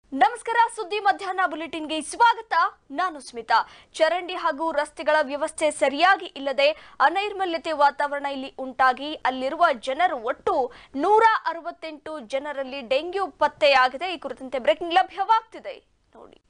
ನಮಸ್ಕಾರ. ಸುದ್ದಿ ಮಧ್ಯಾಹ್ನ ಬುಲೆಟಿನ್ಗೆ ಸ್ವಾಗತ. ನಾನು ಸ್ಮಿತಾ. ಚರಂಡಿ ಹಾಗೂ ರಸ್ತೆಗಳ ವ್ಯವಸ್ಥೆ ಸರಿಯಾಗಿ ಇಲ್ಲದೆ ಅನೈರ್ಮಲ್ಯತೆ ವಾತಾವರಣ ಇಲ್ಲಿ ಉಂಟಾಗಿ ಅಲ್ಲಿರುವ ಜನರು ಒಟ್ಟು 168 ಜನರಲ್ಲಿ ಡೆಂಗ್ಯೂ ಪತ್ತೆಯಾಗಿದೆ. ಈ ಕುರಿತಂತೆ ಬ್ರೇಕಿಂಗ್ ಲಭ್ಯವಾಗ್ತಿದೆ ನೋಡಿ.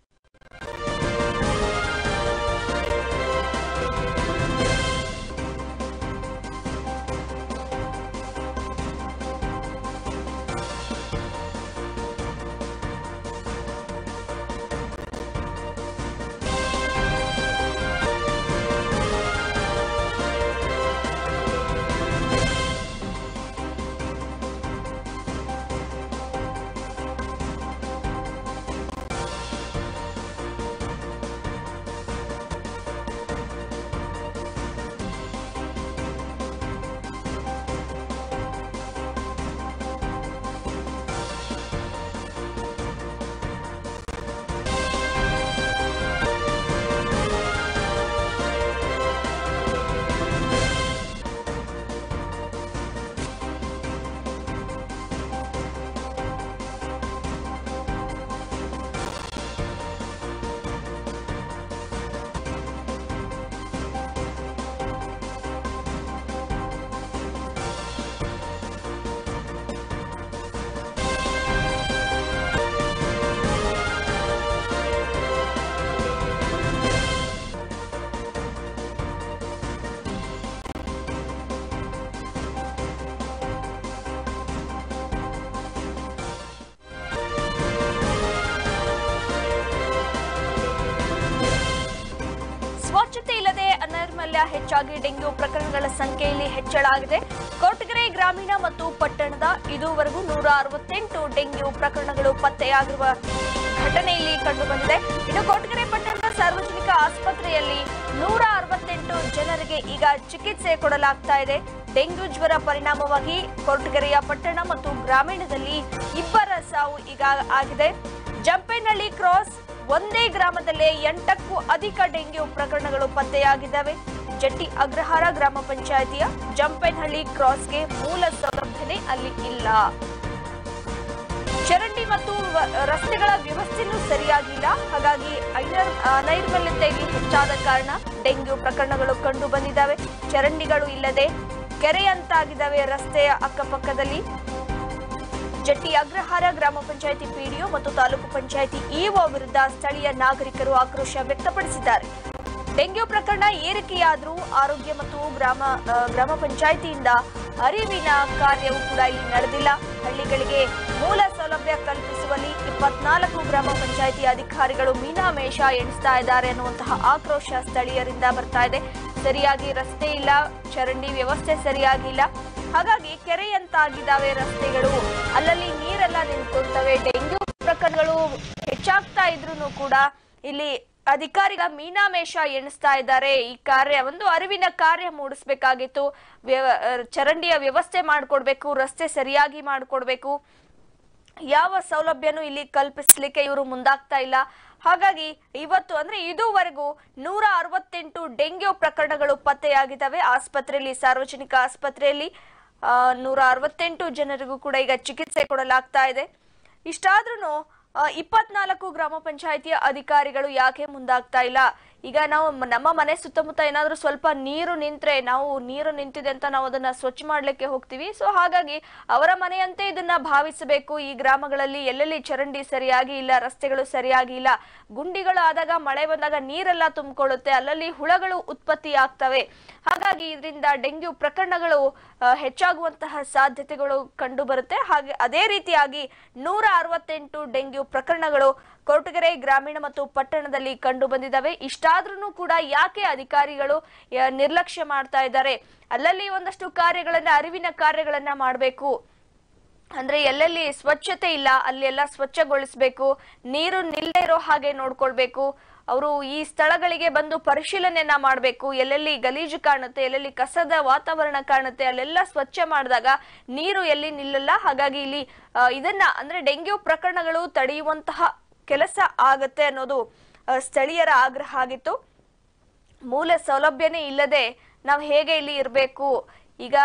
ಸ್ವಚ್ಛತೆ ಇಲ್ಲದೆ ಅನೈರ್ಮಲ್ಯ ಹೆಚ್ಚಾಗಿ ಡೆಂಗ್ಯೂ ಪ್ರಕರಣಗಳ ಸಂಖ್ಯೆಯಲ್ಲಿ ಹೆಚ್ಚಳ ಆಗಿದೆ. ಕೊರಟಗೆರೆ ಗ್ರಾಮೀಣ ಮತ್ತು ಪಟ್ಟಣದ ಇದುವರೆಗೂ 168 ಡೆಂಗ್ಯೂ ಪ್ರಕರಣಗಳು ಪತ್ತೆಯಾಗಿರುವ ಘಟನೆ ಇಲ್ಲಿ ಕಂಡುಬಂದಿದೆ. ಇನ್ನು ಕೊರಟಗೆರೆ ಪಟ್ಟಣದ ಸಾರ್ವಜನಿಕ ಆಸ್ಪತ್ರೆಯಲ್ಲಿ 168 ಜನರಿಗೆ ಈಗ ಚಿಕಿತ್ಸೆ ಕೊಡಲಾಗ್ತಾ ಇದೆ. ಡೆಂಗ್ಯೂ ಜ್ವರ ಪರಿಣಾಮವಾಗಿ ಕೊರಟಗೆರೆಯ ಪಟ್ಟಣ ಮತ್ತು ಗ್ರಾಮೀಣದಲ್ಲಿ 2 ಸಾವು ಈಗ ಆಗಿದೆ. ಜಂಪೇನಹಳ್ಳಿ ಕ್ರಾಸ್ ಒಂದೇ ಗ್ರಾಮದಲ್ಲೇ 8ಕ್ಕೂ ಅಧಿಕ ಡೆಂಗ್ಯೂ ಪ್ರಕರಣಗಳು ಪತ್ತೆಯಾಗಿದ್ದಾವೆ. ಜಟ್ಟಿ ಅಗ್ರಹಾರ ಗ್ರಾಮ ಪಂಚಾಯಿತಿಯ ಜಂಪೇನಹಳ್ಳಿ ಕ್ರಾಸ್ಗೆ ಮೂಲ ಸೌಲಭ್ಯನೇ ಅಲ್ಲಿ ಇಲ್ಲ. ಚರಂಡಿ ಮತ್ತು ರಸ್ತೆಗಳ ವ್ಯವಸ್ಥೆನೂ ಸರಿಯಾಗಿಲ್ಲ. ಹಾಗಾಗಿ ಅನೈರ್ಮಲ್ಯತೆ ಹೆಚ್ಚಾದ ಕಾರಣ ಡೆಂಗ್ಯೂ ಪ್ರಕರಣಗಳು ಕಂಡು ಬಂದಿದ್ದಾವೆ. ಚರಂಡಿಗಳು ಇಲ್ಲದೆ ಕೆರೆಯಂತಾಗಿದ್ದಾವೆ ರಸ್ತೆಯ ಅಕ್ಕಪಕ್ಕದಲ್ಲಿ. ಜಟ್ಟಿ ಅಗ್ರಹಾರ ಗ್ರಾಮ ಪಂಚಾಯಿತಿ ಪಿಡಿಒ ಮತ್ತು ತಾಲೂಕು ಪಂಚಾಯಿತಿ ಇಒ ವಿರುದ್ಧ ಸ್ಥಳೀಯ ನಾಗರಿಕರು ಆಕ್ರೋಶ ವ್ಯಕ್ತಪಡಿಸಿದ್ದಾರೆ. ಡೆಂಗ್ಯೂ ಪ್ರಕರಣ ಏರಿಕೆಯಾದರೂ ಆರೋಗ್ಯ ಮತ್ತು ಗ್ರಾಮ ಪಂಚಾಯಿತಿಯಿಂದ ಅರಿವಿನ ಕಾರ್ಯವೂ ಕೂಡ ಇಲ್ಲಿ ನಡೆದಿಲ್ಲ. ಹಳ್ಳಿಗಳಿಗೆ ಮೂಲ ಸೌಲಭ್ಯ ಕಲ್ಪಿಸುವಲ್ಲಿ 24 ಗ್ರಾಮ ಪಂಚಾಯಿತಿ ಅಧಿಕಾರಿಗಳು ಮೀನಾಮೇಷ ಎಣಿಸ್ತಾ ಇದ್ದಾರೆ ಅನ್ನುವಂತಹ ಆಕ್ರೋಶ ಸ್ಥಳೀಯರಿಂದ ಬರ್ತಾ ಇದೆ. ಸರಿಯಾಗಿ ರಸ್ತೆ ಇಲ್ಲ, ಚರಂಡಿ ವ್ಯವಸ್ಥೆ ಸರಿಯಾಗಿಲ್ಲ. ಹಾಗಾಗಿ ಕೆರೆಯಂತಾಗಿದ್ದಾವೆ ರಸ್ತೆಗಳು, ಅಲ್ಲಲ್ಲಿ ನೀರೆಲ್ಲ ನಿಂತ್ಕೊಳ್ತವೆ. ಡೆಂಗ್ಯೂ ಪ್ರಕರಣಗಳು ಹೆಚ್ಚಾಗ್ತಾ ಇದ್ರೂ ಕೂಡ ಇಲ್ಲಿ ಅಧಿಕಾರಿಗಳ ಮೀನಾಮೇಷ ಎಣಿಸ್ತಾ ಇದ್ದಾರೆ. ಈ ಕಾರ್ಯ ಒಂದು ಅರಿವಿನ ಕಾರ್ಯ ಮೂಡಿಸಬೇಕಾಗಿತ್ತು. ಚರಂಡಿಯ ವ್ಯವಸ್ಥೆ ಮಾಡಿಕೊಡ್ಬೇಕು, ರಸ್ತೆ ಸರಿಯಾಗಿ ಮಾಡಿಕೊಡ್ಬೇಕು. ಯಾವ ಸೌಲಭ್ಯನೂ ಇಲ್ಲಿ ಕಲ್ಪಿಸ್ಲಿಕ್ಕೆ ಇವರು ಮುಂದಾಗ್ತಾ ಇಲ್ಲ. ಹಾಗಾಗಿ ಇವತ್ತು ಅಂದ್ರೆ ಇದುವರೆಗೂ 168 ಡೆಂಗ್ಯೂ ಪ್ರಕರಣಗಳು ಪತ್ತೆಯಾಗಿದ್ದಾವೆ. ಆಸ್ಪತ್ರೆಯಲ್ಲಿ, ಸಾರ್ವಜನಿಕ ಆಸ್ಪತ್ರೆಯಲ್ಲಿ 168 ಜನರಿಗೂ ಕೂಡ ಈಗ ಚಿಕಿತ್ಸೆ ಕೊಡಲಾಗ್ತಾ ಇದೆ. ಇಷ್ಟಾದ್ರೂ 24 ಗ್ರಾಮ ಪಂಚಾಯಿತಿಯ ಅಧಿಕಾರಿಗಳು ಯಾಕೆ ಮುಂದಾಗ್ತಾ ಇಲ್ಲ? ಈಗ ನಾವು ನಮ್ಮ ಮನೆ ಸುತ್ತಮುತ್ತ ಏನಾದ್ರೂ ಸ್ವಲ್ಪ ನೀರು ನಿಂತ್ರೆ ನಾವು ನೀರು ನಿಂತಿದೆ ಅಂತ ನಾವು ಅದನ್ನ ಸ್ವಚ್ಛ ಮಾಡ್ಲಿಕ್ಕೆ ಹೋಗ್ತೀವಿ. ಸೊ ಹಾಗಾಗಿ ಅವರ ಮನೆಯಂತೆ ಇದನ್ನ ಭಾವಿಸಬೇಕು. ಈ ಗ್ರಾಮಗಳಲ್ಲಿ ಎಲ್ಲೆಲ್ಲಿ ಚರಂಡಿ ಸರಿಯಾಗಿ ಇಲ್ಲ, ರಸ್ತೆಗಳು ಸರಿಯಾಗಿ ಇಲ್ಲ, ಗುಂಡಿಗಳು ಆದಾಗ ಮಳೆ ಬಂದಾಗ ನೀರೆಲ್ಲ ತುಂಬಿಕೊಳ್ಳುತ್ತೆ, ಅಲ್ಲಲ್ಲಿ ಹುಳಗಳು ಉತ್ಪತ್ತಿ ಆಗ್ತವೆ. ಹಾಗಾಗಿ ಇದರಿಂದ ಡೆಂಗ್ಯೂ ಪ್ರಕರಣಗಳು ಹೆಚ್ಚಾಗುವಂತಹ ಸಾಧ್ಯತೆಗಳು ಕಂಡು ಬರುತ್ತೆ. ಹಾಗೆ ಅದೇ ರೀತಿಯಾಗಿ 168 ಡೆಂಗ್ಯೂ ಪ್ರಕರಣಗಳು ಕೊರಟಗೆರೆ ಗ್ರಾಮೀಣ ಮತ್ತು ಪಟ್ಟಣದಲ್ಲಿ ಕಂಡು ಬಂದಿದ್ದಾವೆ. ಇಷ್ಟಾದ್ರೂ ಕೂಡ ಯಾಕೆ ಅಧಿಕಾರಿಗಳು ನಿರ್ಲಕ್ಷ್ಯ ಮಾಡ್ತಾ ಇದ್ದಾರೆ? ಅಲ್ಲಲ್ಲಿ ಒಂದಷ್ಟು ಕಾರ್ಯಗಳನ್ನ, ಅರಿವಿನ ಕಾರ್ಯಗಳನ್ನ ಮಾಡಬೇಕು. ಅಂದ್ರೆ ಎಲ್ಲೆಲ್ಲಿ ಸ್ವಚ್ಛತೆ ಇಲ್ಲ ಅಲ್ಲೆಲ್ಲ ಸ್ವಚ್ಛಗೊಳಿಸಬೇಕು. ನೀರು ನಿಲ್ಲದೆ ಇರೋ ಹಾಗೆ ನೋಡ್ಕೊಳ್ಬೇಕು. ಅವರು ಈ ಸ್ಥಳಗಳಿಗೆ ಬಂದು ಪರಿಶೀಲನೆಯನ್ನ ಮಾಡಬೇಕು. ಎಲ್ಲೆಲ್ಲಿ ಗಲೀಜು ಕಾಣುತ್ತೆ, ಎಲ್ಲೆಲ್ಲಿ ಕಸದ ವಾತಾವರಣ ಕಾಣುತ್ತೆ, ಅಲ್ಲೆಲ್ಲ ಸ್ವಚ್ಛ ಮಾಡಿದಾಗ ನೀರು ಎಲ್ಲಿ ನಿಲ್ಲಲ್ಲ. ಹಾಗಾಗಿ ಇಲ್ಲಿ ಇದನ್ನ ಅಂದ್ರೆ ಡೆಂಗ್ಯೂ ಪ್ರಕರಣಗಳು ತಡೆಯುವಂತಹ ಕೆಲಸ ಆಗತ್ತೆ ಅನ್ನೋದು ಸ್ಥಳೀಯರ ಆಗ್ರಹ ಆಗಿತ್ತು. ಮೂಲ ಸೌಲಭ್ಯನೇ ಇಲ್ಲದೆ ನಾವು ಹೇಗೆ ಇಲ್ಲಿ ಇರಬೇಕು? ಈಗ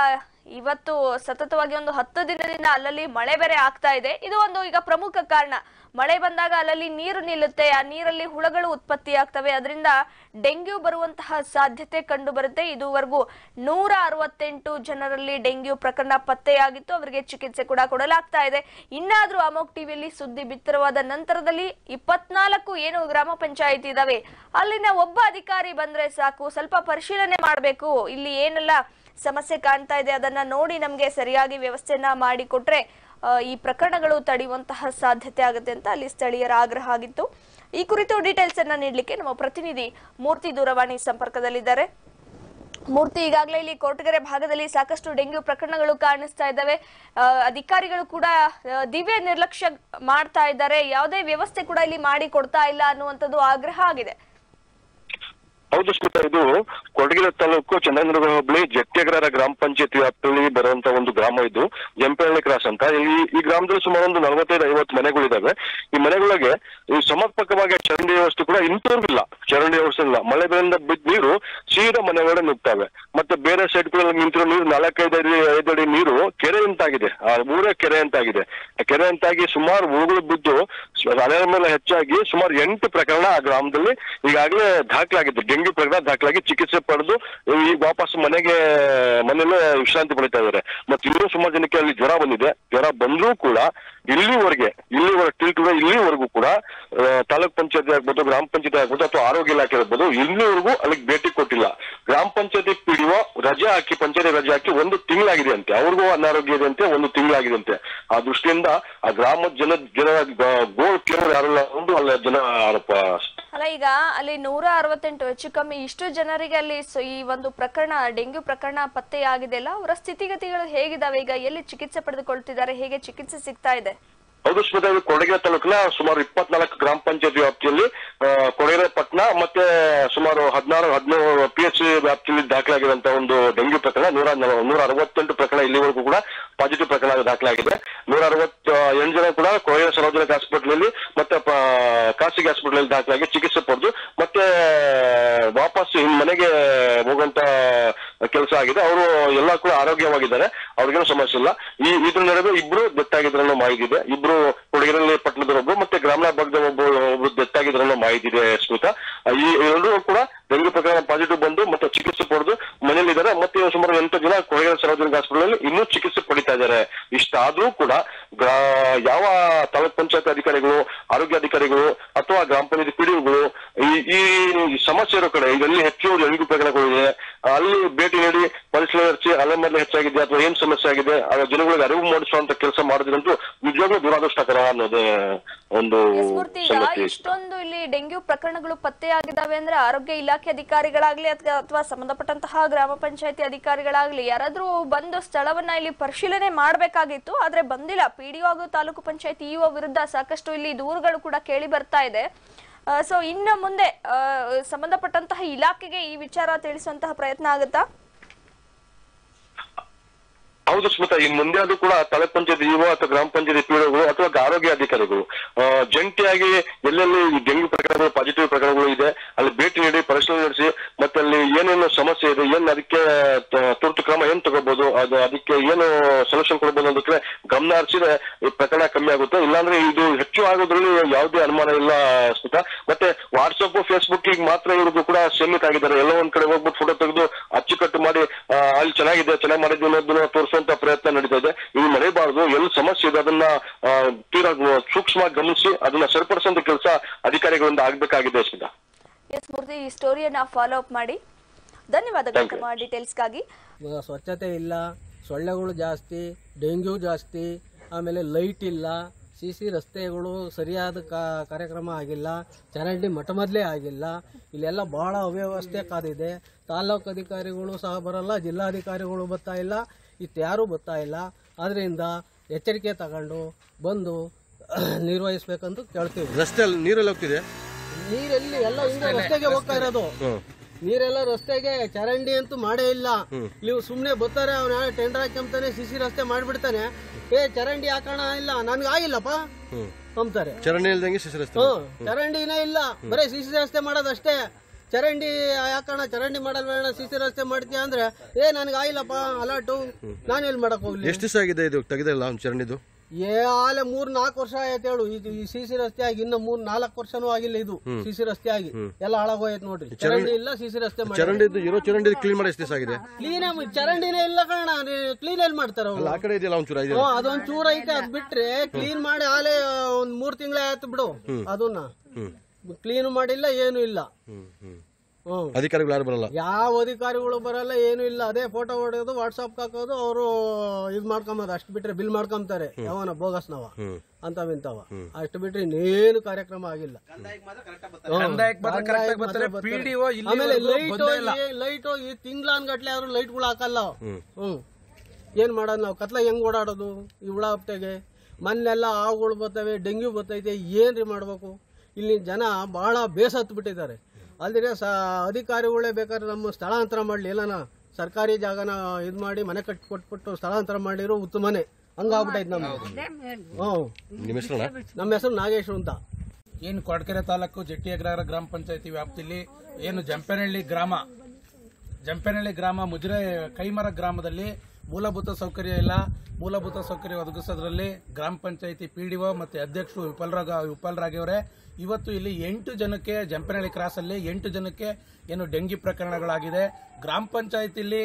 ಇವತ್ತು ಸತತವಾಗಿ ಒಂದು 10 ದಿನದಿಂದ ಅಲ್ಲಲ್ಲಿ ಮಳೆ ಬೇರೆ ಆಗ್ತಾ ಇದೆ. ಇದು ಒಂದು ಈಗ ಪ್ರಮುಖ ಕಾರಣ. ಮಳೆ ಬಂದಾಗ ಅಲ್ಲಲ್ಲಿ ನೀರು ನಿಲ್ಲುತ್ತೆ, ಆ ನೀರಲ್ಲಿ ಹುಳಗಳು ಉತ್ಪತ್ತಿ ಆಗ್ತವೆ, ಅದರಿಂದ ಡೆಂಗ್ಯೂ ಬರುವಂತಹ ಸಾಧ್ಯತೆ ಕಂಡು ಬರುತ್ತೆ. ಇದುವರೆಗೂ 168 ಜನರಲ್ಲಿ ಡೆಂಗ್ಯೂ ಪ್ರಕರಣ ಪತ್ತೆಯಾಗಿತ್ತು, ಅವರಿಗೆ ಚಿಕಿತ್ಸೆ ಕೂಡ ಕೊಡಲಾಗ್ತಾ ಇದೆ. ಇನ್ನಾದ್ರೂ ಅಮೋಕ್ ಟಿವಿಯಲ್ಲಿ ಸುದ್ದಿ ಬಿತ್ತರವಾದ ನಂತರದಲ್ಲಿ 24 ಏನು ಗ್ರಾಮ ಪಂಚಾಯಿತಿ ಇದಾವೆ ಅಲ್ಲಿನ ಒಬ್ಬ ಅಧಿಕಾರಿ ಬಂದ್ರೆ ಸಾಕು, ಸ್ವಲ್ಪ ಪರಿಶೀಲನೆ ಮಾಡಬೇಕು, ಇಲ್ಲಿ ಏನೆಲ್ಲ ಸಮಸ್ಯೆ ಕಾಣ್ತಾ ಇದೆ ಅದನ್ನ ನೋಡಿ ನಮ್ಗೆ ಸರಿಯಾಗಿ ವ್ಯವಸ್ಥೆಯನ್ನ ಮಾಡಿಕೊಟ್ರೆ ಈ ಪ್ರಕರಣಗಳು ತಡೆಯುವಂತಹ ಸಾಧ್ಯತೆ ಆಗುತ್ತೆ ಅಂತ ಅಲ್ಲಿ ಸ್ಥಳೀಯರ ಆಗ್ರಹ ಆಗಿತ್ತು. ಈ ಕುರಿತು ಡೀಟೇಲ್ಸ್ ಅನ್ನ ನೀಡಲಿಕ್ಕೆ ನಮ್ಮ ಪ್ರತಿನಿಧಿ ಮೂರ್ತಿ ದೂರವಾಣಿ ಸಂಪರ್ಕದಲ್ಲಿದ್ದಾರೆ. ಮೂರ್ತಿ, ಈಗಾಗಲೇ ಇಲ್ಲಿ ಕೊರಟಗೆರೆ ಭಾಗದಲ್ಲಿ ಸಾಕಷ್ಟು ಡೆಂಗ್ಯೂ ಪ್ರಕರಣಗಳು ಕಾಣಿಸ್ತಾ ಇದ್ದಾವೆ. ಅಧಿಕಾರಿಗಳು ಕೂಡ ದಿವ್ಯ ನಿರ್ಲಕ್ಷ್ಯ ಮಾಡ್ತಾ ಇದ್ದಾರೆ, ಯಾವುದೇ ವ್ಯವಸ್ಥೆ ಕೂಡ ಇಲ್ಲಿ ಮಾಡಿ ಕೊಡ್ತಾ ಇಲ್ಲ ಅನ್ನುವಂಥದ್ದು ಆಗ್ರಹ ಆಗಿದೆ. ಹೌದು ಸ್ಮಿತಾ, ಇದು ಕೊರಟಗೆರೆ ತಾಲೂಕು ಚಂದ್ರನಗರ ಹೋಬಳಿ ಜಟ್ಯಗ್ರಹರ ಗ್ರಾಮ ಪಂಚಾಯತಿ ವ್ಯಾಪ್ತಿಯಲ್ಲಿ ಬರುವಂತ ಒಂದು ಗ್ರಾಮ ಇದು ಜಂಪೇಹಳ್ಳಿ ಕ್ರಾಸ್ ಅಂತ. ಈ ಗ್ರಾಮದಲ್ಲಿ ಸುಮಾರು ಒಂದು 45-50 ಮನೆಗಳಿದಾವೆ. ಈ ಮನೆಗಳಿಗೆ ಈ ಸಮರ್ಪಕವಾಗಿ ಚರಂಡಿ ವ್ಯವಸ್ಥೆ ಕೂಡ ಇಂತೂರ್ಗಿಲ್ಲ, ಚರಂಡಿ ವ್ಯವಸ್ಥೆ ಇಲ್ಲ. ಮಳೆ ಬೆಳೆಯಿಂದ ಬಿದ್ದ ನೀರು ಸೀದಾ ಮನೆಗಳೇ ನುಗ್ತವೆ. ಮತ್ತೆ ಬೇರೆ ಸೈಡ್ ನಿಂತಿರೋ ನೀರು 4-5 ಅಡಿ ನೀರು ಕೆರೆ ಅಂತಾಗಿದೆ, ಆ ಊರೇ ಕೆರೆ ಅಂತಾಗಿದೆ. ಕೆರೆ ಅಂತಾಗಿ ಸುಮಾರು ಹುಳುಗಳು ಬಿದ್ದು ಅದರ ಮೇಲೆ ಹೆಚ್ಚಾಗಿ ಸುಮಾರು 8 ಪ್ರಕರಣ ಆ ಗ್ರಾಮದಲ್ಲಿ ಈಗಾಗಲೇ ದಾಖಲಾಗಿದೆ. ಡೆಂಗ್ಯೂ ಪ್ರಕರಣ ದಾಖಲಾಗಿ ಚಿಕಿತ್ಸೆ ಪಡೆದು ಈಗ ವಾಪಸ್ ಮನೆಯಲ್ಲೇ ವಿಶ್ರಾಂತಿ ಪಡಿತಾ ಇದ್ದಾರೆ. ಮತ್ತೆ ಇನ್ನೂ ಸುಮಾರು ಜನಕ್ಕೆ ಅಲ್ಲಿ ಜ್ವರ ಬಂದಿದೆ. ಜ್ವರ ಬಂದ್ರೂ ಕೂಡ ಇಲ್ಲಿವರೆಗೂ ಕೂಡ ತಾಲೂಕ್ ಪಂಚಾಯತಿ ಆಗ್ಬೋದು, ಗ್ರಾಮ ಪಂಚಾಯತಿ ಆಗ್ಬೋದು ಅಥವಾ ಆರೋಗ್ಯ ಇಲಾಖೆ ಆಗ್ಬೋದು, ಇಲ್ಲಿವರೆಗೂ ಅಲ್ಲಿಗೆ ಭೇಟಿ ಕೊಟ್ಟಿಲ್ಲ. ಗ್ರಾಮ ಪಂಚಾಯತಿ ಪಿಡಿಒ ರಜೆ ಹಾಕಿ, ಪಂಚಾಯತಿ ರಜೆ ಹಾಕಿ 1 ತಿಂಗಳಾಗಿದೆ ಅಂತೆ. ಅವ್ರಿಗೂ ಅನಾರೋಗ್ಯ ಇದೆ ಅಂತೆ, 1 ತಿಂಗಳಾಗಿದೆ ಅಂತೆ. ಆ ದೃಷ್ಟಿಯಿಂದ ಆ ಗ್ರಾಮದ ಜನರ ಗೋಳು ಕೇಳೋರು ಯಾರಲ್ಲ ಒಂದು ಅಲ್ಲ ಜನ ಆರೋಪ. ಅಲ್ಲ, ಈಗ ಅಲ್ಲಿ 168 ಹೆಚ್ಚು ಕಮ್ಮಿ ಇಷ್ಟು ಜನರಿಗೆ ಅಲ್ಲಿ ಈ ಒಂದು ಪ್ರಕರಣ ಡೆಂಗ್ಯೂ ಪ್ರಕರಣ ಪತ್ತೆಯಾಗಿದೆ ಅಲ್ಲ, ಅವರ ಸ್ಥಿತಿಗತಿಗಳು ಹೇಗಿದಾವೆ? ಈಗ ಎಲ್ಲಿ ಚಿಕಿತ್ಸೆ ಪಡೆದುಕೊಳ್ತಿದ್ದಾರೆ, ಹೇಗೆ ಚಿಕಿತ್ಸೆ ಸಿಗ್ತಾ ಇದೆ? ಹೌದು ಸ್ಮಿತಾ, ಕೊರಟಗೆರೆ ತಾಲೂಕಿನ ಸುಮಾರು 24 ಗ್ರಾಮ ಪಂಚಾಯತಿ ವ್ಯಾಪ್ತಿಯಲ್ಲಿ ಕೊರಟಗೆರೆ ಪಟ್ಟಣ ಮತ್ತೆ ಸುಮಾರು 16-17 PHC ವ್ಯಾಪ್ತಿಯಲ್ಲಿ ದಾಖಲಾಗಿರುವಂತಹ ಒಂದು ಡೆಂಗ್ಯೂ ಪ್ರಕರಣ 168 ಪ್ರಕರಣ ಇಲ್ಲಿವರೆಗೂ ಕೂಡ ಪಾಸಿಟಿವ್ ಪ್ರಕರಣ ದಾಖಲಾಗಿದೆ. 168 ಜನ ಕೂಡ ಕೊರಟಗೆರೆ ಸಾರ್ವಜನಿಕ ಹಾಸ್ಪಿಟಲ್ ಮತ್ತೆ ಖಾಸಗಿ ಹಾಸ್ಪಿಟಲ್ ದಾಖಲಾಗಿ ಚಿಕಿತ್ಸೆ ಪಡೆದು ಮತ್ತೆ ವಾಪಸ್ ಮನೆಗೆ ಹೋಗುವಂತ ಕೆಲಸ ಆಗಿದೆ. ಅವರು ಎಲ್ಲ ಕೂಡ ಆರೋಗ್ಯವಾಗಿದ್ದಾರೆ, ಅವ್ರಿಗೇನು ಸಮಸ್ಯೆ ಇಲ್ಲ. ಇದ್ರ ನಡುವೆ ಇಬ್ರು ಡೆತ್ ಆಗಿದ್ರು ಅನ್ನೋ ಮಾಹಿತಿ ಇದೆ. ಇಬ್ರು ಕೊಡಗಿರಲ್ಲಿ ಪಟ್ಟಣದವರೊಬ್ಬರು ಮತ್ತೆ ಗ್ರಾಮೀಣ ಭಾಗದ ಒಬ್ಬರು ಡೆತ್ ಆಗಿದ್ರು ಅನ್ನೋ ಮಾಹಿತಿ ಇದೆ ಸ್ಮಿತಾ. ಈ ಎರಡೂ ಕೂಡ ಡೆಂಗ್ಯೂ ಪ್ರಕರಣ ಪಾಸಿಟಿವ್ ಬಂದು ಮತ್ತೆ ಚಿಕಿತ್ಸೆ ಪಡೆದು ಮನೆಯಲ್ಲಿದ್ದಾರೆ. ಮತ್ತೆ ಸುಮಾರು 8 ಜನ ಕೊಡಗಿನ ಸಾರ್ವಜನಿಕ ಹಾಸ್ಪಿಟಲ್ ಇನ್ನೂ ಚಿಕಿತ್ಸೆ ಪಡಿತಾ ಇದ್ದಾರೆ. ಇಷ್ಟಾದ್ರೂ ಕೂಡ ಯಾವ ತಾಲೂಕ್ ಪಂಚಾಯತ್ ಅಧಿಕಾರಿಗಳು, ಆರೋಗ್ಯ ಅಧಿಕಾರಿಗಳು ಅಥವಾ ಗ್ರಾಮ ಪಂಚಾಯತ್ ಪಿಡಿಒಗಳು ಈ ಸಮಸ್ಯೆ ಇರೋ ಕಡೆ ಇದರಲ್ಲಿ ಹೆಚ್ಚು ಡೆಂಗ್ಯೂ ಪ್ರಕರಣಗಳಿದೆ ಅಲ್ಲಿ ಭೇಟಿ ನೀಡಿ ಪರಿಶೀಲನೆ ನಡೆಸಿ ಅಲೆ ಮೇಲೆ ಹೆಚ್ಚಾಗಿದೆ ಅಥವಾ ಏನ್ ಸಮಸ್ಯೆ ಆಗಿದೆ ಜನಗಳಿಗೆ ಅರಿವು ಮೂಡಿಸುವಂತ ಕೆಲಸ ಮಾಡೋದ್ರಂತೂ ನಿಜವಾಗ್ಲೂ ದುರಾದೃಷ್ಟಕರ ಅನ್ನೋದೇ ಒಂದು. ಇಷ್ಟೊಂದು ಇಲ್ಲಿ ಡೆಂಗ್ಯೂ ಪ್ರಕರಣಗಳು ಪತ್ತೆಯಾಗಿದ್ದಾವೆ ಅಂದ್ರೆ ಆರೋಗ್ಯ ಇಲಾಖೆ ಅಧಿಕಾರಿಗಳಾಗ್ಲಿ ಅಥವಾ ಸಂಬಂಧಪಟ್ಟಂತಹ ಗ್ರಾಮ ಪಂಚಾಯತಿ ಅಧಿಕಾರಿಗಳಾಗ್ಲಿ ಯಾರಾದ್ರೂ ಬಂದು ಸ್ಥಳವನ್ನ ಇಲ್ಲಿ ಪರಿಶೀಲನೆ ಮಾಡ್ಬೇಕಾಗಿತ್ತು, ಆದ್ರೆ ಬಂದಿಲ್ಲ. ಪಿಡಿಒ ಹಾಗೂ ತಾಲೂಕು ಪಂಚಾಯತಿ ಇಒ ವಿರುದ್ಧ ಸಾಕಷ್ಟು ಇಲ್ಲಿ ದೂರುಗಳು ಕೂಡ ಕೇಳಿ ಬರ್ತಾ ಇದೆ. ಸೊ ಇನ್ನು ಮುಂದೆ ಸಂಬಂಧಪಟ್ಟಂತಹ ಇಲಾಖೆಗೆ ಈ ವಿಚಾರ ತಿಳಿಸುವಂತಹ ಪ್ರಯತ್ನ ಆಗುತ್ತಾ? ಹೌದು ಸ್ಮಿತಾ, ಇನ್ ಮುಂದೆ ಅದು ಕೂಡ ತಾಲೂಕ್ ಪಂಚಾಯತ್ ಇಒ ಅಥವಾ ಗ್ರಾಮ ಪಂಚಾಯತ್ ಪಿಡಿಒಗಳು ಅಥವಾ ಆರೋಗ್ಯ ಅಧಿಕಾರಿಗಳು ಜಂಟಿಯಾಗಿ ಎಲ್ಲೆಲ್ಲಿ ಡೆಂಗ್ಯೂ ಪ್ರಕರಣಗಳು ಪಾಸಿಟಿವ್ ಪ್ರಕರಣಗಳು ಇದೆ ಅಲ್ಲಿ ಭೇಟಿ ನೀಡಿ ಪರಿಶೀಲನೆ ನಡೆಸಿ ಮತ್ತೆ ಅಲ್ಲಿ ಏನೇನು ಸಮಸ್ಯೆ ಇದೆ, ಏನ್ ಅದಕ್ಕೆ ತುರ್ತು ಕ್ರಮ ಏನ್ ತಗೋಬಹುದು, ಅದಕ್ಕೆ ಏನು ಸೊಲ್ಯೂಷನ್ ಕೊಡಬಹುದು ಅನ್ನೋದಕ್ಕೆ ಗಮನ ಹರಿಸಿದ್ರೆ ಈ ಪ್ರಕರಣ ಕಮ್ಮಿ ಆಗುತ್ತೆ. ಇಲ್ಲಾಂದ್ರೆ ಇದು ಹೆಚ್ಚು ಆಗೋದ್ರಲ್ಲಿ ಯಾವುದೇ ಅನುಮಾನ ಇಲ್ಲ ಸ್ಮಿತಾ. ಮತ್ತೆ ವಾಟ್ಸಪ್ ಫೇಸ್ಬುಕ್ ಈಗ ಮಾತ್ರ ಇವ್ರಿಗೂ ಕೂಡ ಸೀಮಿತ ಆಗಿದ್ದಾರೆ. ಎಲ್ಲೋ ಒಂದ್ ಕಡೆ ಹೋಗ್ಬಿಟ್ಟು ಫೋಟೋ ತೆಗೆದು ಅಚ್ಚುಕಟ್ಟು ಮಾಡಿ ಅಲ್ಲಿ ಚೆನ್ನಾಗಿ ಮಾಡಿದ್ವಿ ಅನ್ನೋದನ್ನ ತೋರಿಸುವಂತ ಪ್ರಯತ್ನ ನಡೀತಾ ಇದೆ. ಇದು ನಡೆಯಬಾರದು. ಎಲ್ಲಿ ಸಮಸ್ಯೆ ಇದೆ ಅದನ್ನ ತೀರಾ ಸೂಕ್ಷ್ಮವಾಗಿ ಗಮನಿಸಿ ಅದನ್ನ ಸರಿಪಡಿಸುವಂತ ಕೆಲಸ ಅಧಿಕಾರಿಗಳಿಂದ ಆಗ್ಬೇಕಾಗಿದೆ ಸ್ಮಿತಾ. ಎಸ್ ಮೂರ್ತಿ, ಈ ಸ್ಟೋರಿಯನ್ನ ಫಾಲೋ ಅಪ್ ಮಾಡಿ. ಧನ್ಯವಾದಗಳು ತಮ್ಮ ಡೀಟೇಲ್ಸ್ಗಾಗಿ. ಸ್ವಚ್ಛತೆ ಇಲ್ಲ, ಸೊಳ್ಳೆಗಳು ಜಾಸ್ತಿ, ಡೆಂಗ್ಯೂ ಜಾಸ್ತಿ, ಆಮೇಲೆ ಲೈಟ್ ಇಲ್ಲ, ಸಿಸಿ ರಸ್ತೆಗಳು ಸರಿಯಾದ ಕಾರ್ಯಕ್ರಮ ಆಗಿಲ್ಲ, ಚರಂಡಿ ಮೊದಲೇ ಆಗಿಲ್ಲ. ಇಲ್ಲೆಲ್ಲ ಬಹಳ ಅವ್ಯವಸ್ಥೆ ಕಾದಿದೆ. ತಾಲೂಕು ಅಧಿಕಾರಿಗಳು ಸಹ ಬರಲ್ಲ, ಜಿಲ್ಲಾಧಿಕಾರಿಗಳು ಬರ್ತಾ ಇಲ್ಲ, ಯಾರೂ ಬರ್ತಾ ಇಲ್ಲ. ಆದ್ರಿಂದ ಎಚ್ಚರಿಕೆ ತಗೊಂಡು ಬಂದು ನಿರ್ವಹಿಸಬೇಕಂತ ಕೇಳ್ತೀವಿ. ರಸ್ತೆಯಲ್ಲಿ ನೀರೆಲ್ಲ ಹೋಗ್ತಿದೆ, ನೀರೆಲ್ಲಿ ಎಲ್ಲ ಹಿಂದೆ ರಸ್ತೆಗೆ ಹೋಗ್ತಾ ಇರೋದು. ನೀರೆಲ್ಲ ರಸ್ತೆಗೆ, ಚರಂಡಿ ಅಂತೂ ಮಾಡೇ ಇಲ್ಲ. ನೀವು ಸುಮ್ನೆ ಬರ್ತಾರೆ, ಅವ್ನ ಟೆಂಡರ್ ಹಾಕ್ಯಂತಾನೆ ಸಿಸಿ ರಸ್ತೆ ಮಾಡ್ಬಿಡ್ತಾನೆ. ಚರಂಡಿ ಹಾಕೋಣ ಇಲ್ಲ, ನನ್ಗೆ ಆಗಿಲ್ಲಪ್ಪ ಅಂತಾರೆ. ಚರಂಡಿ ಇಲ್ದಂಗೆ ಸಿಸಿ ರಸ್ತೆ, ಚರಂಡಿನೇ ಇಲ್ಲ, ಬರೀ ಸಿಸಿ ರಸ್ತೆ ಮಾಡೋದಷ್ಟೇ. ಚರಂಡಿ ಯಾಕಣ್ಣ ಚರಂಡಿ ಮಾಡಲ್ವೇಣ ಸಿಸಿ ರಸ್ತೆ ಮಾಡ್ತೀಯ ಅಂದ್ರೆ ನನಗೆ ಆಗಿಲ್ಲಪ್ಪ ಅಲರ್ಟು, ನಾನು ಎಲ್ಲಿ ಮಾಡಕ್ ಹೋಗ್ಲಿ. ಎಷ್ಟು ದಿವಸ ಆಗಿದೆ ಇದು ತೆಗೆದಿಲ್ಲ ಚರಂಡಿದು? ಆಲೆ 3-4 ವರ್ಷ ಆಯ್ತು ಹೇಳು. ಈ ಸಿಸಿ ರಸ್ತೆ ಆಗಿ ಇನ್ನು 3-4 ವರ್ಷನೂ ಆಗಿಲ್ಲ ಇದು ಸಿಸಿ ರಸ್ತೆ ಆಗಿ, ಎಲ್ಲ ಹಾಳಾಗೋಯ್ತು ನೋಡ್ರಿ. ಚರಂಡಿ ಇಲ್ಲ, ಸಿಸಿ ರಸ್ತೆ ಚರಂಡಿ ಇರೋ ಚರಂಡಿ ಕ್ಲೀನ್ ಮಾಡಿ ಎಷ್ಟು ದಿವಸ ಆಗಿದೆ? ಕ್ಲೀನ್ ಚರಂಡಿನೇ ಇಲ್ಲ ಕಣ, ಕ್ಲೀನ್ ಎಲ್ಲಿ ಮಾಡ್ತಾರ ಆ ಕಡೆ ಇದೆಯಲ್ಲ ಒಂಚೂರ ಅದೊಂದ್ ಚೂರ ಐತೆ, ಅದ್ ಬಿಟ್ರೆ ಕ್ಲೀನ್ ಮಾಡಿ ಆಲೆ ಒಂದ್ 3 ತಿಂಗಳೇ ಆಯ್ತು ಬಿಡು. ಅದನ್ನ ಕ್ಲೀನ್ ಮಾಡಿಲ್ಲ, ಏನು ಇಲ್ಲ. ಅಧಿಕಾರಿಗಳು ಯಾರು ಬರಲ್ಲ, ಯಾವ ಅಧಿಕಾರಿಗಳು ಬರಲ್ಲ, ಏನು ಇಲ್ಲ. ಅದೇ ಫೋಟೋ ಹೊಡೆಯೋದು, ವಾಟ್ಸಾಪ್ ಹಾಕೋದು, ಅವರು ಇದ್ ಮಾಡ್ಕೊಂಬದು, ಅಷ್ಟು ಬಿಟ್ರೆ ಬಿಲ್ ಮಾಡ್ಕೊಂತಾರೆ ಯಾವನ ಬೋಗಸ್ನವ ಅಂತವಿಂತವ. ಅಷ್ಟು ಬಿಟ್ರೆ ಇನ್ನೇನು ಕಾರ್ಯಕ್ರಮ ಆಗಿಲ್ಲ. ಆಮೇಲೆ ಲೈಟ್ ಈ ತಿಂಗ್ಳನ್ಗಟ್ಲೆ ಆದ್ರೂ ಲೈಟ್ಗಳು ಹಾಕಲ್ಲ. ಏನ್ ಮಾಡೋದು ನಾವು? ಕತ್ಲ ಹೆಂಗ್ ಓಡಾಡೋದು ಈ ಹುಳ ಹಪ್ತೆಗೆ? ಮನೆಲ್ಲ ಹಾವುಗಳು ಬರ್ತವೆ, ಡೆಂಗ್ಯೂ ಬರ್ತೈತೆ, ಏನ್ರಿ ಮಾಡ್ಬೇಕು? ಇಲ್ಲಿ ಜನ ಬಹಳ ಬೇಸ ಹತ್ತು ಬಿಟ್ಟಿದ್ದಾರೆ. ಅಲ್ದಿರ ಅಧಿಕಾರಿಗಳೇ ಬೇಕಾದ್ರೆ ನಮ್ಮ ಸ್ಥಳಾಂತರ ಮಾಡ್ಲಿ, ಎಲ್ಲನ ಸರ್ಕಾರಿ ಜಾಗನ ಇದ್ ಮಾಡಿ ಮನೆ ಕಟ್ಟಿ ಕೊಟ್ಬಿಟ್ಟು ಸ್ಥಳಾಂತರ ಮಾಡಿರೋ ಉತ್ತಮನೆ. ಹಂಗಾಗ್ಬಿಟ್ಟೈತೆ ನಮ್ಗೆ. ನಮ್ಮ ಹೆಸರು ನಾಗೇಶ್ ಅಂತ. ಏನು ಕೊರಟಗೆರೆ ತಾಲೂಕು ಜಟ್ಟಿಯಗ್ರಹಾರ ಗ್ರಾಮ ಪಂಚಾಯತಿ ವ್ಯಾಪ್ತಿಯಲ್ಲಿ ಏನು ಜಂಪೇನಹಳ್ಳಿ ಗ್ರಾಮ ಮುಜರೆ ಕೈಮರ ಗ್ರಾಮದಲ್ಲಿ ಮೂಲಭೂತ ಸೌಕರ್ಯ ಇಲ್ಲ. ಮೂಲಭೂತ ಸೌಕರ್ಯ ಒದಗಿಸೋದ್ರಲ್ಲಿ ಗ್ರಾಮ ಪಂಚಾಯತಿ ಪಿಡಿಒ ಮತ್ತೆ ಅಧ್ಯಕ್ಷರು ವಿಫಲರಾಗಿಯವರೇ. ಇವತ್ತು ಇಲ್ಲಿ 8 ಜನಕ್ಕೆ ಜಂಪೇನಹಳ್ಳಿ ಕ್ರಾಸ್ ಅಲ್ಲಿ 8 ಜನಕ್ಕೆ ಏನು ಡೆಂಗಿ ಪ್ರಕರಣಗಳಾಗಿದೆ. ಗ್ರಾಮ ಪಂಚಾಯತಿಯಲ್ಲಿ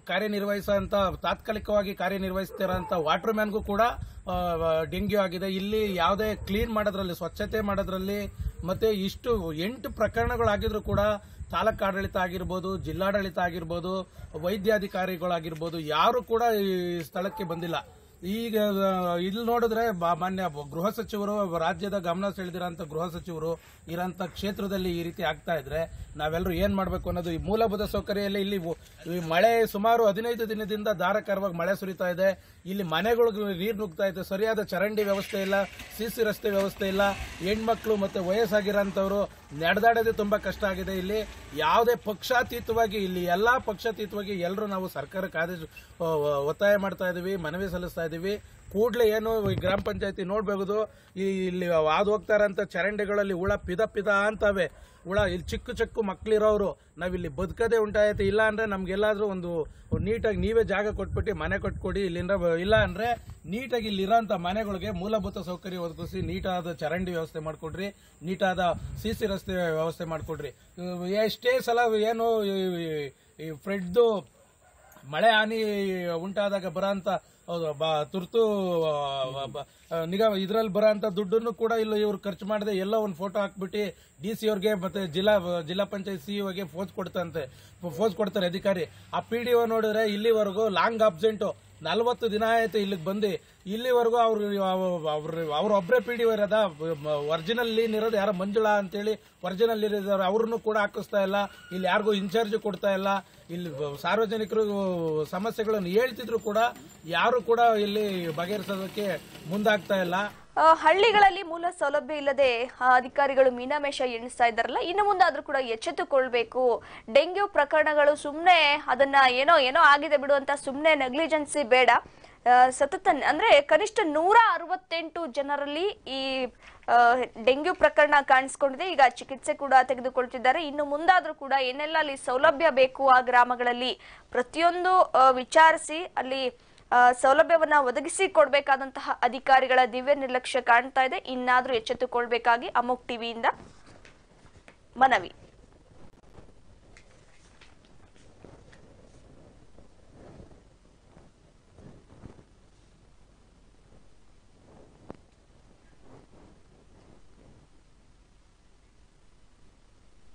ತಾತ್ಕಾಲಿಕವಾಗಿ ಕಾರ್ಯನಿರ್ವಹಿಸ್ತಿರೋಂಥ ವಾಟರ್ ಮ್ಯಾನ್ಗೂ ಕೂಡ ಡೆಂಗ್ಯೂ ಆಗಿದೆ. ಇಲ್ಲಿ ಯಾವುದೇ ಕ್ಲೀನ್ ಮಾಡೋದ್ರಲ್ಲಿ, ಸ್ವಚ್ಛತೆ ಮಾಡೋದ್ರಲ್ಲಿ ಮತ್ತೆ ಇಷ್ಟು 8 ಪ್ರಕರಣಗಳಾಗಿದ್ರು ಕೂಡ ತಾಲೂಕು ಆಡಳಿತ ಆಗಿರ್ಬೋದು, ಜಿಲ್ಲಾಡಳಿತ ಆಗಿರ್ಬೋದು, ವೈದ್ಯಾಧಿಕಾರಿಗಳಾಗಿರ್ಬೋದು ಯಾರು ಕೂಡ ಈ ಸ್ಥಳಕ್ಕೆ ಬಂದಿಲ್ಲ. ಈಗ ಇಲ್ಲಿ ನೋಡಿದ್ರೆ ಮಾನ್ಯ ಗೃಹ ಸಚಿವರು, ರಾಜ್ಯದ ಗಮನ ಸೆಳೆದಿರೋಂಥ ಗೃಹ ಸಚಿವರು ಇರೋಂಥ ಕ್ಷೇತ್ರದಲ್ಲಿ ಈ ರೀತಿ ಆಗ್ತಾ ಇದ್ರೆ ನಾವೆಲ್ಲರೂ ಏನ್ ಮಾಡಬೇಕು ಅನ್ನೋದು. ಈ ಮೂಲಭೂತ ಸೌಕರ್ಯದಲ್ಲಿ ಇಲ್ಲಿ ಮಳೆ ಸುಮಾರು 15 ದಿನದಿಂದ ಧಾರಾಕಾರವಾಗಿ ಮಳೆ ಸುರಿತಾ ಇದೆ. ಇಲ್ಲಿ ಮನೆಗಳಿಗೆ ನೀರು ನುಗ್ತಾ ಇದೆ, ಸರಿಯಾದ ಚರಂಡಿ ವ್ಯವಸ್ಥೆ ಇಲ್ಲ, ಸಿಸಿ ರಸ್ತೆ ವ್ಯವಸ್ಥೆ ಇಲ್ಲ. ಹೆಣ್ಮಕ್ಳು ಮತ್ತೆ ವಯಸ್ಸಾಗಿರೋಂಥವ್ರು ನಡೆದಾಡೋದೇ ತುಂಬಾ ಕಷ್ಟ ಆಗಿದೆ. ಇಲ್ಲಿ ಯಾವುದೇ ಪಕ್ಷಾತೀತವಾಗಿ, ಇಲ್ಲಿ ಎಲ್ಲಾ ಪಕ್ಷಾತೀತವಾಗಿ ಎಲ್ಲರೂ ನಾವು ಸರ್ಕಾರಕ್ಕೆ ಒತ್ತಾಯ ಮಾಡ್ತಾ ಇದೀವಿ, ಮನವಿ ಸಲ್ಲಿಸ್ತಾ ಇದೀವಿ. ಕೂಡಲೇ ಏನು ಈ ಗ್ರಾಮ ಪಂಚಾಯತಿ ನೋಡ್ಬಹುದು, ಇಲ್ಲಿ ಹಾದು ಹೋಗ್ತಾ ಇರೋಂಥ ಚರಂಡಿಗಳಲ್ಲಿ ಹುಳ ಪಿದ ಅಂತವೆ. ಹುಳ ಇಲ್ಲಿ ಚಿಕ್ಕ ಮಕ್ಳಿರೋರು ನಾವಿಲ್ಲಿ ಬದುಕದೇ ಉಂಟಾಯ್ತು. ಇಲ್ಲ ಅಂದ್ರೆ ನಮ್ಗೆಲ್ಲಾದ್ರೂ ಒಂದು ನೀಟಾಗಿ ನೀವೇ ಜಾಗ ಕೊಟ್ಬಿಟ್ಟು ಮನೆ ಕಟ್ಕೊಡಿ. ಇಲ್ಲಿಂದ ಇಲ್ಲ ಅಂದ್ರೆ ನೀಟಾಗಿ ಇಲ್ಲಿರೋಂಥ ಮನೆಗಳಿಗೆ ಮೂಲಭೂತ ಸೌಕರ್ಯ ಒದಗಿಸಿ, ನೀಟಾದ ಚರಂಡಿ ವ್ಯವಸ್ಥೆ ಮಾಡ್ಕೊಡ್ರಿ, ನೀಟಾದ ಸಿಸಿ ರಸ್ತೆ ವ್ಯವಸ್ಥೆ ಮಾಡ್ಕೊಡ್ರಿ. ಎಷ್ಟೇ ಸಲ ಏನು ಈ ಫ್ರೆಡ್ದು ಮಳೆ ಹಾನಿ ಉಂಟಾದಾಗ ಬರೋಂಥ ತುರ್ತು ನಿಗಾ ಇದ್ರಲ್ಲಿ ಬರೋಂಥ ದುಡ್ಡನ್ನು ಕೂಡ ಇಲ್ಲ ಇವ್ರು ಖರ್ಚು ಮಾಡದೆ ಎಲ್ಲೋ ಒಂದು ಫೋಟೋ ಹಾಕ್ಬಿಟ್ಟು DC ಅವ್ರಿಗೆ ಮತ್ತೆ ಜಿಲ್ಲಾ ಪಂಚಾಯತ್ CEO ಫೋರ್ಸ್ ಕೊಡ್ತಾರೆ ಅಧಿಕಾರಿ. ಆ PDO ನೋಡಿದ್ರೆ ಇಲ್ಲಿವರೆಗೂ ಲಾಂಗ್ ಅಬ್ಸೆಂಟು 40 ದಿನ ಆಯ್ತು ಇಲ್ಲಿಗೆ ಬಂದು. ಇಲ್ಲಿವರೆಗೂ ಅವ್ರೊಬ್ಬರೇ PDO ಇರೋದ. ಒರಿಜಿನಲ್ ಲೀನ್ ಇರೋದು ಯಾರೋ ಮಂಜುಳಾ ಅಂತೇಳಿ ಒರಿಜಿನಲ್ ಇರೋರು, ಅವ್ರನ್ನು ಕೂಡ ಹಾಕಿಸ್ತಾ ಇಲ್ಲ. ಇಲ್ಲಿ ಯಾರಿಗೂ ಇನ್ಚಾರ್ಜ್ ಕೊಡ್ತಾ ಇಲ್ಲ. ಇಲ್ಲಿ ಸಾರ್ವಜನಿಕರು ಸಮಸ್ಯೆಗಳನ್ನು ಹೇಳ್ತಿದ್ರು ಕೂಡ ಯಾರು ಕೂಡ ಇಲ್ಲಿ ಬಗೆಹರಿಸೋದಕ್ಕೆ ಮುಂದಾಗ್ತಾ ಇಲ್ಲ. ಹಳ್ಳಿಗಳಲ್ಲಿ ಮೂಲ ಸೌಲಭ್ಯ ಇಲ್ಲದೆ ಅಧಿಕಾರಿಗಳು ಮೀನಾಮೇಷ ಎಣಿಸ್ತಾ ಇದ್ದಾರಲ್ಲ, ಇನ್ನು ಮುಂದಾದ್ರೂ ಕೂಡ ಎಚ್ಚೆತ್ತುಕೊಳ್ಬೇಕು. ಡೆಂಗ್ಯೂ ಪ್ರಕರಣಗಳು ಸುಮ್ನೆ ಅದನ್ನ ಏನೋ ಆಗಿದೆ ಬಿಡು ಅಂತ ಸುಮ್ನೆ ನೆಗ್ಲಿಜೆನ್ಸಿ ಬೇಡ. ಸತತ ಅಂದ್ರೆ ಕನಿಷ್ಠ 168 ಜನರಲ್ಲಿ ಈ ಡೆಂಗ್ಯೂ ಪ್ರಕರಣ ಕಾಣಿಸ್ಕೊಂಡಿದೆ. ಈಗ ಚಿಕಿತ್ಸೆ ಕೂಡ ತೆಗೆದುಕೊಳ್ತಿದ್ದಾರೆ. ಇನ್ನು ಮುಂದಾದ್ರೂ ಕೂಡ ಏನೆಲ್ಲ ಅಲ್ಲಿ ಸೌಲಭ್ಯ ಬೇಕು ಆ ಗ್ರಾಮಗಳಲ್ಲಿ ಪ್ರತಿಯೊಂದು ವಿಚಾರಿಸಿ ಅಲ್ಲಿ ಸೌಲಭ್ಯವನ್ನ ಒದಗಿಸಿ ಕೊಡಬೇಕಾದಂತಹ ಅಧಿಕಾರಿಗಳ ದಿವ್ಯ ನಿರ್ಲಕ್ಷ್ಯ ಕಾಣ್ತಾ ಇದೆ. ಇನ್ನಾದ್ರೂ ಎಚ್ಚೆತ್ತುಕೊಳ್ಬೇಕಾಗಿ ಅಮೋಕ್ ಟಿವಿಯಿಂದ ಮನವಿ.